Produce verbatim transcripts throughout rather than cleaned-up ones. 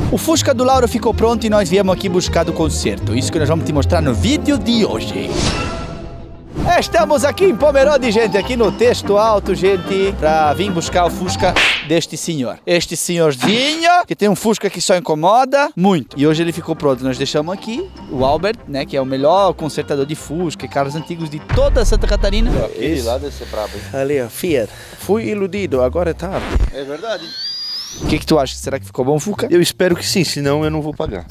O Fusca do Lauro ficou pronto e nós viemos aqui buscar do concerto. Isso que nós vamos te mostrar no vídeo de hoje. Estamos aqui em Pomerode, gente, aqui no Texto Alto, gente, pra vir buscar o Fusca deste senhor. Este senhorzinho, que tem um Fusca que só incomoda muito. E hoje ele ficou pronto. Nós deixamos aqui o Albert, né, que é o melhor consertador de Fusca e carros antigos de toda Santa Catarina. Aquele lá deve ser brabo, hein? Ali, a Fiat. Fui iludido, agora é tarde. É verdade. O que que tu acha? Será que ficou bom, Fuca? Eu espero que sim, senão eu não vou pagar.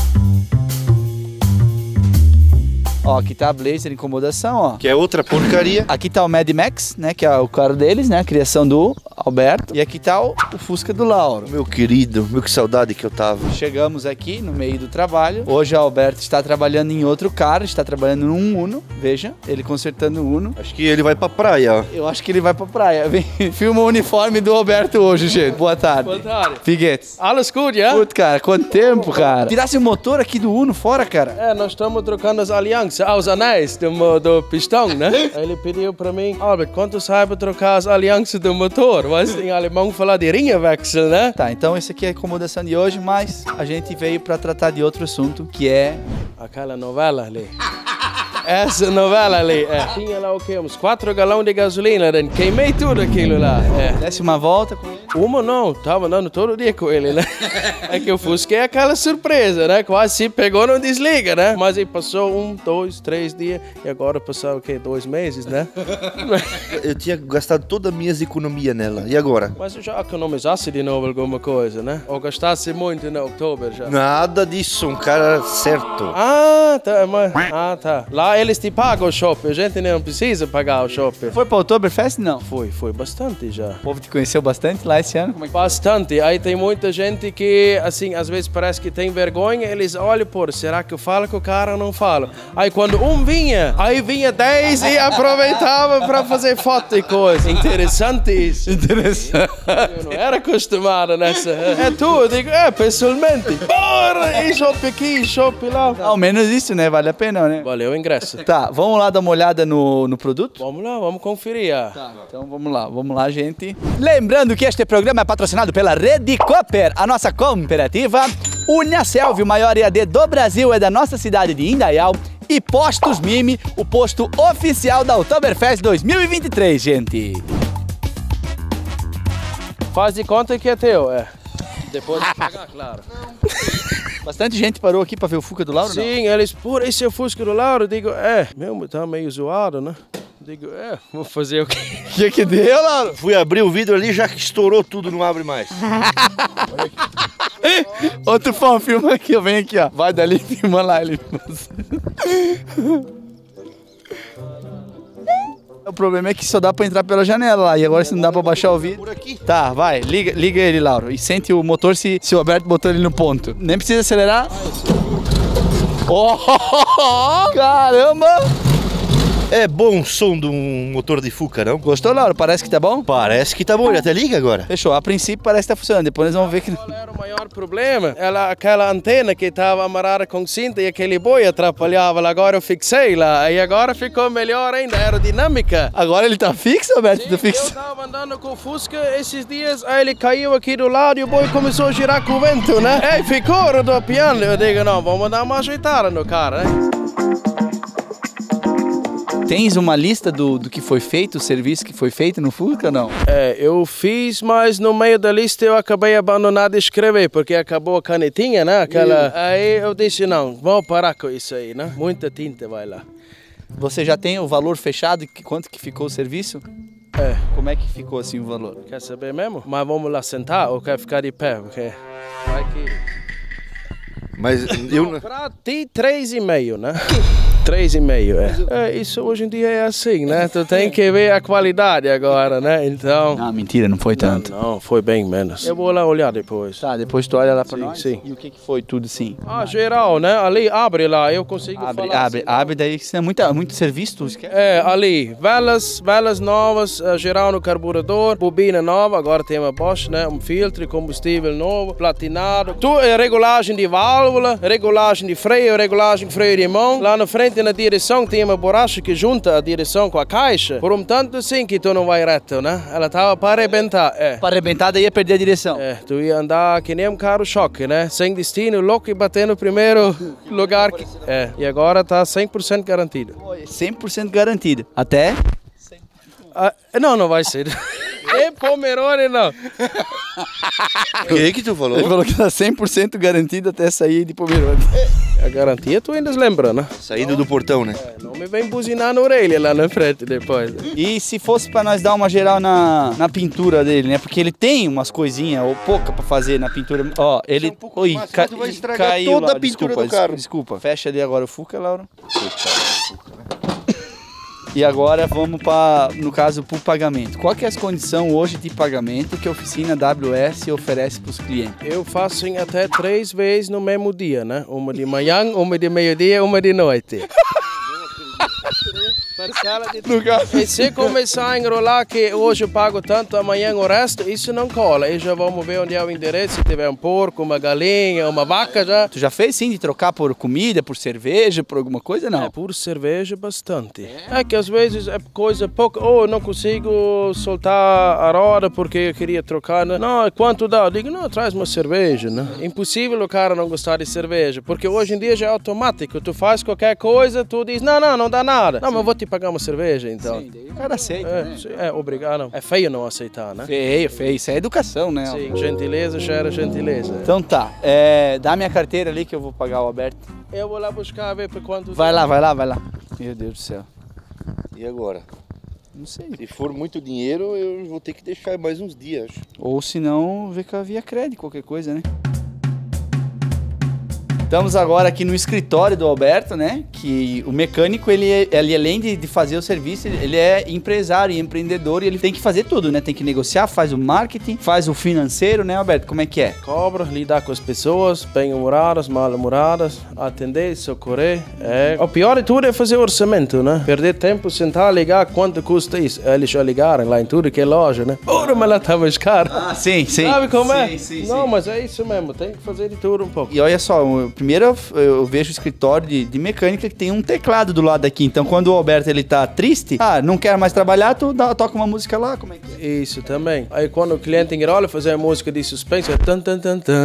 Ó, aqui tá a Blazer, incomodação, ó. Que é outra porcaria. Aqui tá o Mad Max, né, que é o carro deles, né, a criação do Alberto. E aqui tá o, o Fusca do Lauro. Meu querido, meu que saudade que eu tava. Chegamos aqui no meio do trabalho. Hoje o Alberto está trabalhando em outro carro, está trabalhando num Uno. Veja, ele consertando o Uno. Acho que ele vai pra praia, ó. Eu acho que ele vai pra praia. Vem, filma o uniforme do Alberto hoje, gente. Boa tarde. Boa tarde. Figuetes. Alles gut, ja? Puta, cara, quanto tempo, cara. Tirasse o motor aqui do Uno fora, cara. É, nós estamos trocando as alianças, os anéis do, do pistão, né? Ele pediu pra mim, Albert, quanto sai pra trocar as alianças do motor? Mas em alemão falar de rinha-wechsel, né? Tá, então esse aqui é a acomodação de hoje, mas a gente veio pra tratar de outro assunto, que é... Aquela novela ali. Essa novela ali, é. Tinha lá o quê? Uns quatro galões de gasolina, né? Queimei tudo aquilo lá, é. Desce uma volta com ele. Uma não, tava andando todo dia com ele, né? É que o Fusca é aquela surpresa, né? Quase se pegou, não desliga, né? Mas aí passou um, dois, três dias e agora passou o quê? Dois meses, né? Eu tinha gastado todas as minhas economias nela. E agora? Mas eu já economizasse de novo alguma coisa, né? Ou gastasse muito em outubro já? Nada disso, um cara certo. Ah, tá, mas... Ah, tá. Lá eles te pagam o shopping, a gente não precisa pagar o shopping. Foi pra Oktoberfest? Não. Foi, foi bastante já. O povo te conheceu bastante lá esse ano? Como é que... Bastante. Aí tem muita gente que, assim, às vezes parece que tem vergonha, eles olham, pô, será que eu falo com o cara ou não falo? Aí quando um vinha, aí vinha dez e aproveitava pra fazer foto e coisa. Interessante isso. Interessante. Eu não era acostumado nessa. É tu, eu digo, é, pessoalmente. Bora, e shopping aqui, shopping lá. Ao menos isso, né? Vale a pena, né? Valeu o ingresso. Tá, vamos lá dar uma olhada no, no produto? Vamos lá, vamos conferir. Ah. Tá, então vamos lá, vamos lá, gente. Lembrando que este programa é patrocinado pela Rede Cooper, a nossa cooperativa. Uniaselv, o maior E A D do Brasil, é da nossa cidade de Indaial. E Postos Mimi, o posto oficial da Oktoberfest dois mil e vinte e três, gente. Faz de conta que é teu, é. Depois de pagar, claro. Bastante gente parou aqui pra ver o Fusca do Lauro, Sim, não? Eles, pô, esse é o Fusca do Lauro. Digo, é, meu, tá meio zoado, né? Digo, é, vou fazer o quê? O que que deu, Lauro? Fui abrir o vidro ali, já que estourou tudo, não abre mais. Outro fã, filma aqui, ó, vem aqui, ó. Vai dali, filma lá ele. O problema é que só dá pra entrar pela janela lá, e agora se não dá pra baixar o vidro... Por aqui. Tá, vai, liga, liga ele, Lauro, e sente o motor se, se o Alberto botou ele no ponto. Nem precisa acelerar. Oh, caramba! É bom o som de um motor de Fuca, não? Gostou, Lauro? Parece que tá bom? Parece que tá bom, ele até liga agora. Fechou, a princípio parece que tá funcionando, depois nós vamos ver que... Qual era o maior problema? Ela, aquela antena que estava amarrada com cinta e aquele boi atrapalhava, agora eu fixei lá, e agora ficou melhor ainda, aerodinâmica. Agora ele tá fixo, Alberto? Tá Eu fixo? tava andando com o Fusca esses dias, aí ele caiu aqui do lado e o boi começou a girar com o vento, né? Aí ficou rodopiando, eu digo, não, vamos dar uma ajeitada no cara, né? Tens uma lista do, do que foi feito, o serviço que foi feito no Fusca ou não? É, eu fiz, mas no meio da lista eu acabei abandonando de escrever, porque acabou a canetinha, né? Aquela... Aí eu disse, não, vamos parar com isso aí, né? Muita tinta vai lá. Você já tem o valor fechado, que- quanto que ficou o serviço? É, Como é que ficou assim o valor? quer saber mesmo? Mas vamos lá sentar ou quer ficar de pé? Porque vai que... Mas eu... Não, pra ti, três e meio, né? Três e meio, é. É, isso hoje em dia é assim, né? Tu tem que ver a qualidade agora, né? Então... Ah, mentira, não foi tanto. Não, foi bem menos. Eu vou lá olhar depois. Tá, depois tu olha lá pra Sim, nós. sim. E o que que foi tudo sim? Ah, geral, né? Ali, abre lá, eu consigo Abre, falar. abre, assim. abre, daí isso é muita, muito serviço, tu esquece? É, ali, velas, velas novas, uh, geral no carburador, bobina nova, agora tem uma Bosch, né? Um filtro, combustível novo, platinado. Tu, é regulagem de válvula, regulagem de freio, regulagem de freio de mão. Lá na frente frente na direção tem uma borracha que junta a direção com a caixa. Por um tanto assim que tu não vai reto, né? Ela tava para arrebentar, é. Para arrebentar, daí ia perder a direção. É, tu ia andar que nem um carro choque, né? Sem destino, louco e bater no primeiro lugar. Que... É, e agora tá cem por cento garantido. cem por cento garantido. Até? Ah, não, não vai ser. E Pomerode não. O que que tu falou? Ele falou que tá cem por cento garantido até sair de Pomerode. A garantia tu ainda lembra, né? Saindo do portão, né? É, não me vem buzinar na orelha lá na frente depois. E se fosse pra nós dar uma geral na, na pintura dele, né? Porque ele tem umas coisinhas, ou pouca pra fazer na pintura. Ó, ele... É um pouco Oi, mais, ca... tu vai estragar caiu toda lá. a pintura Desculpa, do carro. Desculpa, fecha ali agora o Fuca, Laura. E agora vamos para, no caso, para o pagamento. Qual que é a condição hoje de pagamento que a oficina W S oferece para os clientes? Eu faço em até três vezes no mesmo dia, né? Uma de manhã, uma de meio-dia, uma de noite. E se começar a enrolar que hoje eu pago tanto, amanhã o resto, isso não cola. E já vamos ver onde é o endereço, se tiver um porco, uma galinha, uma vaca já. Tu já fez sim de trocar por comida, por cerveja, por alguma coisa, não? É, por cerveja bastante. É, é que às vezes é coisa pouca, ou oh, não consigo soltar a roda porque eu queria trocar, né? Não, quanto dá? Eu digo, não, traz uma cerveja, né? Impossível o cara não gostar de cerveja, porque hoje em dia já é automático. Tu faz qualquer coisa, tu diz, não, não, não dá nada. Não, mas eu vou te pagar uma cerveja, então. Sim, daí o cara aceita, é, né? É, obrigado. É feio não aceitar, né? Feio, feio. Isso é educação, né? Sim, gentileza gera gentileza. Então tá, é, dá minha carteira ali que eu vou pagar o Alberto. Eu vou lá buscar, ver por quanto... Vai lá, vai lá, vai lá. Meu Deus do céu. E agora? Não sei. Se for muito dinheiro, eu vou ter que deixar mais uns dias. Ou se não, ver com a Via Cred, qualquer coisa, né? Estamos agora aqui no escritório do Alberto, né? Que o mecânico, ele, ele além de, de fazer o serviço, ele, ele é empresário e empreendedor e ele tem que fazer tudo, né? Tem que negociar, faz o marketing, faz o financeiro, né, Alberto? Como é que é? Cobra, lidar com as pessoas, bem-humoradas, mal-humoradas, atender, socorrer. É. O pior de tudo é fazer orçamento, né? Perder tempo, sentar, ligar, quanto custa isso? Eles já ligaram lá em tudo que é loja, né? Ora, mas lá tá mais caro. Ah, sim, sim. Sabe como é? Sim, sim, Não, sim. mas é isso mesmo, tem que fazer de tudo um pouco. E olha só, o- primeiro eu, eu vejo o escritório de, de mecânica que tem um teclado do lado aqui. Então quando o Alberto ele tá triste, ah, não quer mais trabalhar, tu dá, toca uma música lá, como é que é? Isso também. Aí quando o cliente enrola, fazer a música de suspense, é tan tan tan tan.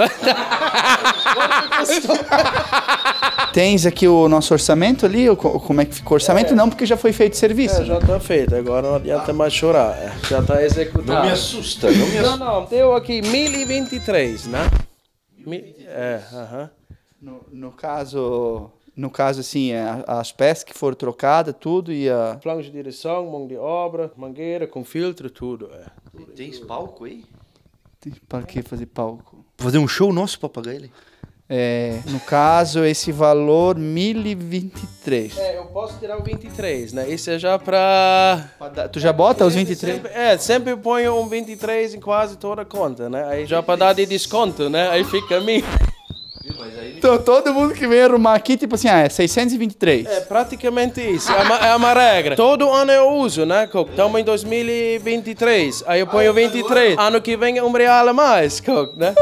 Tens aqui o nosso orçamento ali, o co- como é que ficou o orçamento? É. Não, porque já foi feito serviço. É, já tá feito, agora não adianta mais chorar. é. Já tá executado. Não me assusta, não me Não, assusta. não, deu aqui mil e vinte e três, né? Mi- É, aham. No, no caso, no caso assim, é, as peças que foram trocadas, tudo e a... Plano de direção, mão de obra, mangueira com filtro, tudo. É. Tem palco aí? Para que fazer palco? Fazer um show nosso pra pagar ele? É, no caso, esse valor mil e vinte e três. É, eu posso tirar o vinte e três, né? Isso é já pra... Tu já bota os vinte e três? Sempre, é, sempre ponho um vinte e três em quase toda a conta, né? Aí já pra dar de desconto, né? Aí fica mil. Então todo mundo que vem arrumar aqui, tipo assim, ah, é seiscentos e vinte e três. É praticamente isso, é uma, é uma regra. Todo ano eu uso, né, Coco? Estamos em dois mil e vinte e três, aí eu ponho vinte e três. Ano que vem é um real a mais, Coco, né?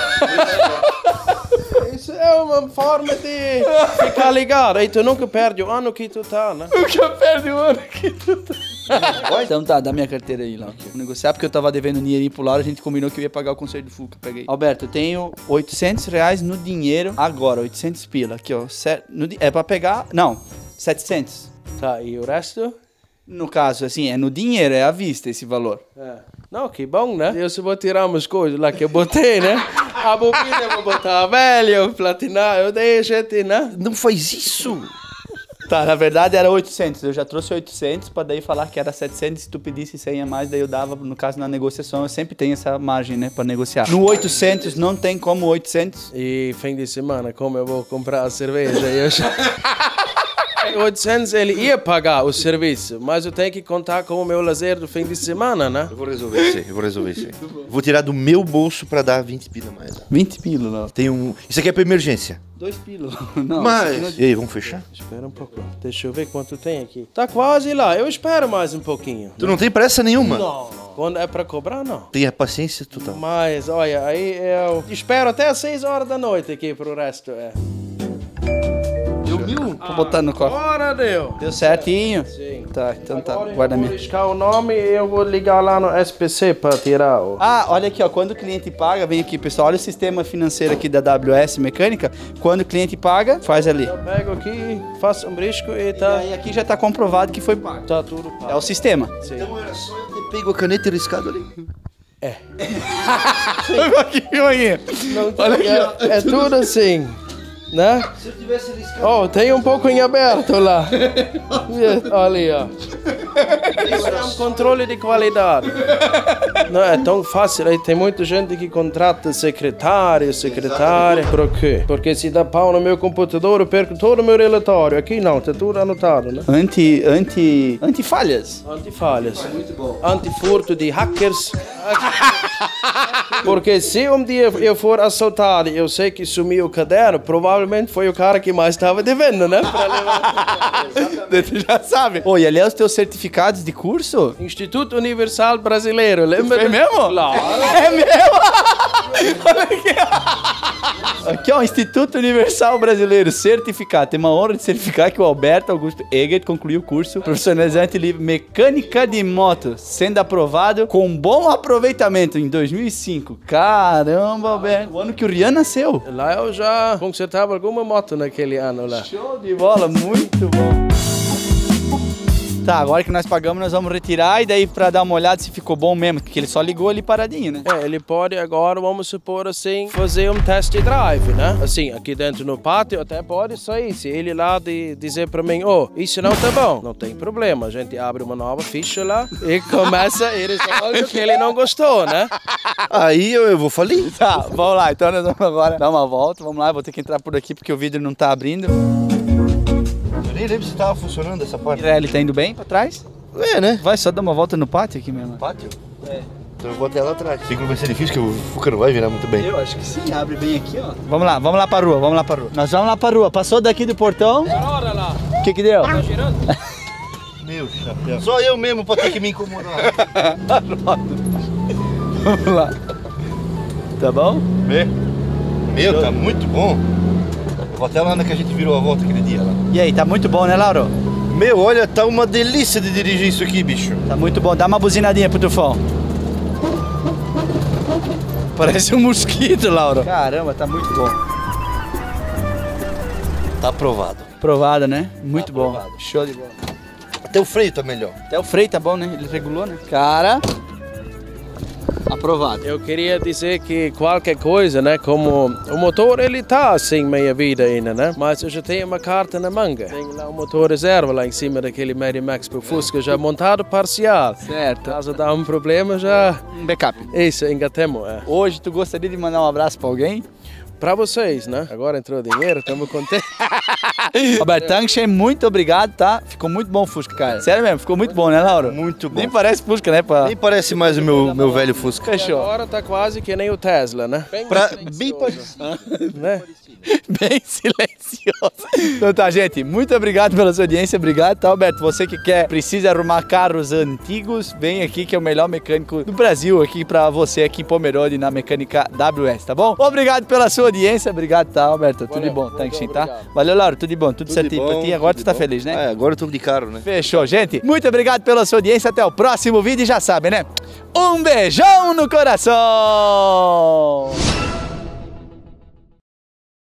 Isso é uma forma de ficar ligado. Aí tu nunca perde o ano que tu tá, né? Nunca perde o ano que tu tá. Então tá, dá minha carteira aí, lá. Vou negociar porque eu tava devendo dinheirinho pro Lauro, a gente combinou que eu ia pagar o conselho do Fuca. Peguei. Alberto, eu tenho oitocentos reais no dinheiro agora, oitocentos pila. Aqui, ó. Set, no, di- é pra pegar. Não, setecentos. Tá, e o resto? No caso, assim, é no dinheiro, é à vista esse valor. É. Não, que bom, né? Eu só vou tirar umas coisas lá que eu botei, né? A bobina eu vou botar velha, platinar, eu dei gente, né? Não faz isso! Tá, na verdade era oitocentos. Eu já trouxe oitocentos pra daí falar que era setecentos. Se tu pedisse cem a mais, daí eu dava, no caso, na negociação. Eu sempre tenho essa margem, né, pra negociar. No oitocentos não tem como oitocentos. E fim de semana, como eu vou comprar a cerveja? Eu já... oitocentos ele ia pagar o serviço, mas eu tenho que contar com o meu lazer do fim de semana, né? Eu vou resolver isso aí, eu vou resolver isso aí. Vou tirar do meu bolso pra dar vinte pila a mais. vinte pila, não. Tem um... Isso aqui é pra emergência. Dois pila. Não, Mas... E aí, vamos fechar? Espera um pouco, deixa eu ver quanto tem aqui. Tá quase lá, eu espero mais um pouquinho. Tu não tem pressa nenhuma? Não, não. Quando é pra cobrar, não. Tenha paciência total. Mas, olha, aí eu espero até as seis horas da noite aqui pro resto, é. Eu Sumiu? Tô botando no cofre. Agora deu. Deu certinho? Sim. Tá, então tá. Agora eu Guarda vou minha. riscar o nome e eu vou ligar lá no S P C para tirar o... Ah, olha aqui, ó. Quando o cliente paga, vem aqui, pessoal. Olha o sistema financeiro aqui da W S Mecânica. Quando o cliente paga, faz ali. Eu pego aqui, faço um risco e E tá, aí aqui já tá comprovado que foi pago. tá tudo pago. É o sistema. Sim. Então era só eu ter pego a caneta e riscado ali. aqui, aqui. Não tem, é, é tudo assim, né? Se eu tivesse riscado... Oh, tem um pouco em aberto lá. Olha ali, ó. Isso é um controle de qualidade. Não é tão fácil. Aí tem muita gente que contrata secretário, secretária. Por quê? Porque se dá pau no meu computador, eu perco todo o meu relatório. Aqui não, tá tudo anotado, né? Anti, anti, anti-falhas. Antifalhas. Antifurto de hackers. Porque se um dia eu for assaltado e eu sei que sumiu o caderno, provavelmente foi o cara que mais estava devendo, né? Pra levar. Tu já sabe. Ô, e ali é os teus certificados de curso? Instituto Universal Brasileiro, lembra? Foi mesmo? Claro. É mesmo? Olha aqui, ó. Aqui, ó, Instituto Universal Brasileiro, certificado. Tem uma honra de certificar que o Alberto Augusto Egert concluiu o curso profissionalizante livre Mecânica de Moto, sendo aprovado com bom aproveitamento em dois mil e cinco. Caramba, Alberto. O ano que o Rian nasceu. Lá eu já consertava alguma moto naquele ano lá. Show de bola, muito bom. Tá, agora que nós pagamos, nós vamos retirar e daí pra dar uma olhada se ficou bom mesmo, porque ele só ligou ali paradinho, né? É, ele pode agora, vamos supor assim, fazer um test drive, né? Assim, aqui dentro no pátio até pode sair. Se ele lá de, dizer pra mim, oh, isso não tá bom, não tem problema. A gente abre uma nova ficha lá e começa a resolver o que ele não gostou, né? Aí eu, eu vou falir. Tá, vamos lá, então nós vamos agora dar uma volta, vamos lá, eu vou ter que entrar por aqui porque o vidro não tá abrindo. Eu nem lembro se tava funcionando essa parte. É, ele tá indo bem pra trás? É, né? Vai só dar uma volta no pátio aqui mesmo. Pátio? É. Então eu vou até lá atrás. Sei que não vai ser difícil, que o Fuca não vai virar muito bem. Eu acho que sim, abre bem aqui, ó. Vamos lá, vamos lá pra rua, vamos lá pra rua. Nós vamos lá pra rua, passou daqui do portão. Bora lá. O que que deu? Tá girando? Meu chapéu. Só eu mesmo pra ter que me incomodar. Vamos lá. Tá bom? Meu, Meu tá muito bom. Eu vou até lá onde que a gente virou a volta aquele dia lá. E aí, tá muito bom, né, Lauro? Meu, olha, tá uma delícia de dirigir isso aqui, bicho. Tá muito bom, dá uma buzinadinha pro Tufão. Parece um mosquito, Lauro. Caramba, tá muito bom. Tá aprovado. Aprovado, né? Muito Tá bom. aprovado. Show de bola. Até o freio tá melhor. Até o freio tá bom, né? Ele regulou, né? Cara, aprovado. Eu queria dizer que qualquer coisa, né? Como o motor, ele tá assim meia vida ainda, né? Mas eu já tenho uma carta na manga. Tem lá um motor reserva lá em cima daquele Mad Max pro Fusca, já montado parcial. Certo. Caso dá um problema, já... Um backup. Isso, engatemos, é. Hoje, tu gostaria de mandar um abraço pra alguém? Pra vocês, né? Agora entrou dinheiro, estamos contentes. Roberto Tanchen, muito obrigado, tá? Ficou muito bom o Fusca, cara. Sério mesmo, ficou muito bom, né, Laura? Muito bom. Nem parece Fusca, né? Pra... Nem parece mais o meu, meu velho Fusca. Fechou. Agora tá quase que nem o Tesla, né? Bem Pra, silencioso, bem parecido. né? Bem silencioso. Então tá, gente, muito obrigado pela sua audiência, obrigado, tá, Alberto? Você que quer, precisa arrumar carros antigos, vem aqui que é o melhor mecânico do Brasil aqui pra você aqui em Pomerode, na Mecânica W S, tá bom? Obrigado pela sua audiência, obrigado, tá, Alberto? Tudo Valeu, de bom, muito Tanchen, tá? obrigado. Valeu, Laura, tudo de bom, tudo, Tudo certinho de pra bom, ti, agora tudo tu tá de feliz, né? É, agora eu tô de caro, né? Fechou, gente. Muito obrigado pela sua audiência. Até o próximo vídeo e já sabe, né? Um beijão no coração!